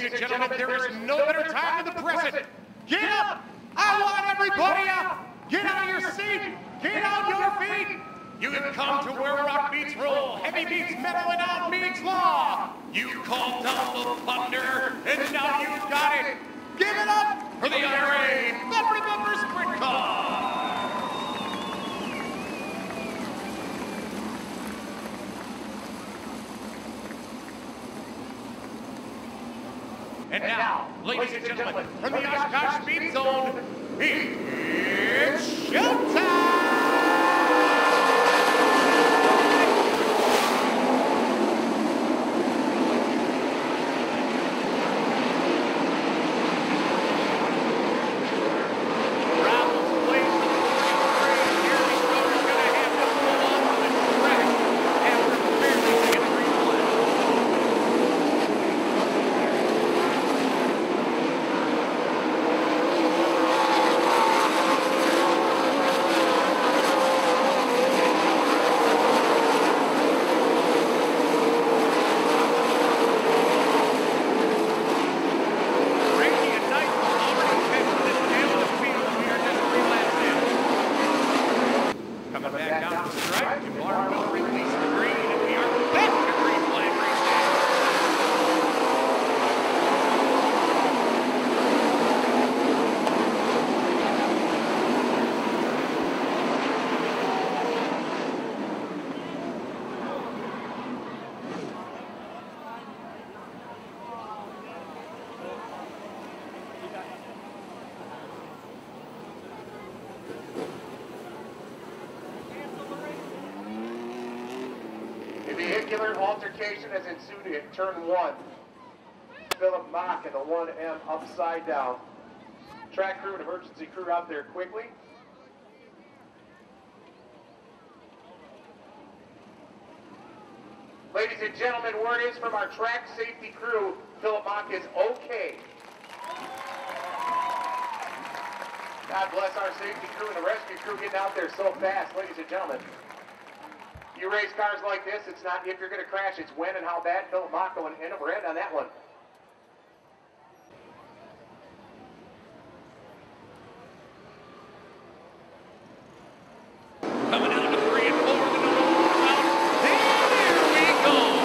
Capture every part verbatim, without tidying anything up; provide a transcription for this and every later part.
Ladies and gentlemen, there is no better time than the present. Get up! I want everybody up! Get out of your seat! Get on your feet! You have come to where rock meets roll, heavy meets metal, and out meets law. You called down the thunder, and now you've got it. Give it up for the I R A Memory Member Sprint Car. And now, ladies and gentlemen, from the Oshkosh Speed Zone, it's showtime! Vehicular altercation has ensued at turn one. Philip Mock and the one M upside down. Track crew and emergency crew out there quickly. Ladies and gentlemen, word is from our track safety crew, Philip Mock is okay. God bless our safety crew and the rescue crew getting out there so fast, ladies and gentlemen. You race cars like this, it's not if you're going to crash, it's when and how bad. Philip Mock going in over end on that one. Coming down to three and four in the normal round. There we go.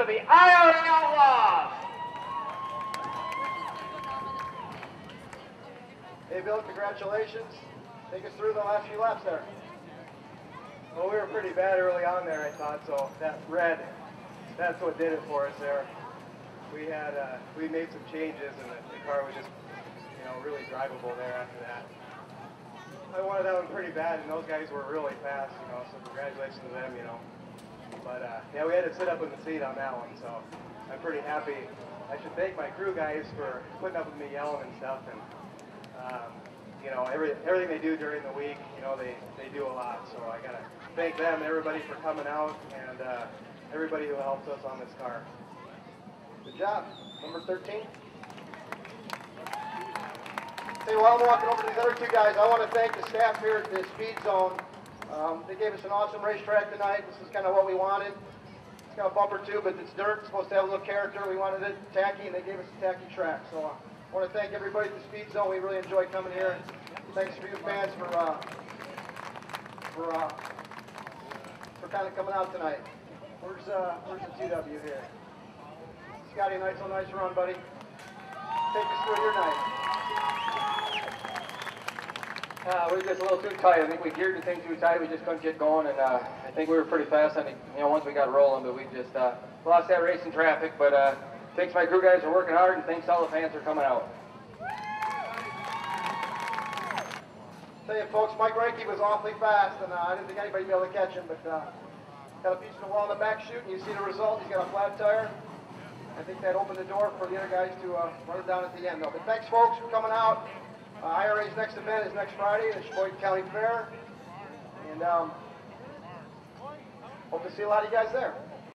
the Iota Outlaws. Hey Bill, congratulations. Take us through the last few laps there. Well, we were pretty bad early on there, I thought, so that red, that's what did it for us there. We had, uh, we made some changes and the, the car was just, you know, really drivable there after that. I wanted that one pretty bad, and those guys were really fast, you know, so congratulations to them, you know. But, uh, yeah, we had to sit up in the seat on that one, so I'm pretty happy. I should thank my crew guys for putting up with me yelling and stuff, and, um, you know, every, everything they do during the week, you know, they, they do a lot, so I got to thank them, everybody for coming out, and uh, everybody who helped us on this car. Good job. Number thirteen. Hey, while I'm walking over to these other two guys, I want to thank the staff here at the Speed Zone. Um, they gave us an awesome racetrack tonight. This is kind of what we wanted. It's got a bumper too, but it's dirt. It's supposed to have a little character. We wanted it tacky, and they gave us a tacky track. So uh, I want to thank everybody at the Speed Zone. We really enjoyed coming here. Thanks for you fans for uh, for uh, for kind of coming out tonight. Where's uh, where's the T W here? Scotty, nice, oh, nice run, buddy. Take us through your night. Uh, we were just a little too tight. I think we geared the thing too tight. We just couldn't get going, and uh, I think we were pretty fast on the, you know, once we got rolling, but we just uh, lost that race in traffic. But uh, thanks my crew guys for working hard, and thanks all the fans for coming out. Tell you folks, Mike Reinke was awfully fast, and uh, I didn't think anybody would be able to catch him, but uh, got a piece of the wall in the back chute, and you see the result. He's got a flat tire. I think that opened the door for the other guys to uh, run it down at the end, though. But thanks, folks, for coming out. Uh, I R A's next event is next Friday, the Sheboygan County Fair, and um, hope to see a lot of you guys there.